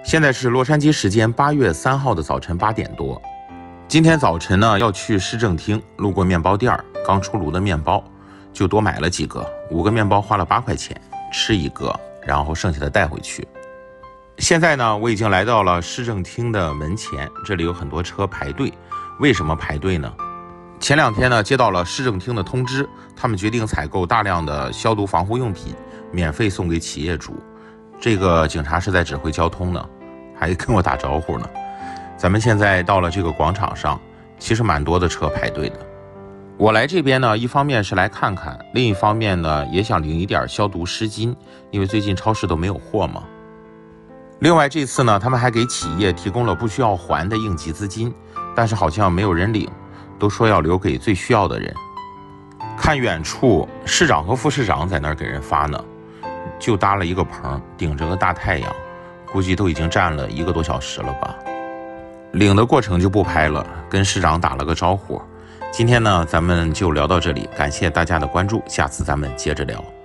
现在是洛杉矶时间8月3号的早晨8点多。今天早晨呢要去市政厅，路过面包店，刚出炉的面包就多买了几个，5个面包花了8块钱，吃1个，然后剩下的带回去。现在呢我已经来到了市政厅的门前，这里有很多车排队。为什么排队呢？前2天呢接到了市政厅的通知，他们决定采购大量的消毒防护用品，免费送给企业主。这个警察是在指挥交通呢，还跟我打招呼呢。咱们现在到了这个广场上，其实蛮多的车排队的。我来这边呢，一方面是来看看，另一方面呢也想领一点消毒湿巾，因为最近超市都没有货嘛。另外这次呢，他们还给企业提供了不需要还的应急资金，但是好像没有人领，都说要留给最需要的人。看远处，市长和副市长在那儿给人发呢，就搭了一个棚，顶着个大太阳，估计都已经站了1个多小时了吧。领的过程就不拍了，跟市长打了个招呼。今天呢，咱们就聊到这里，感谢大家的关注，下次咱们接着聊。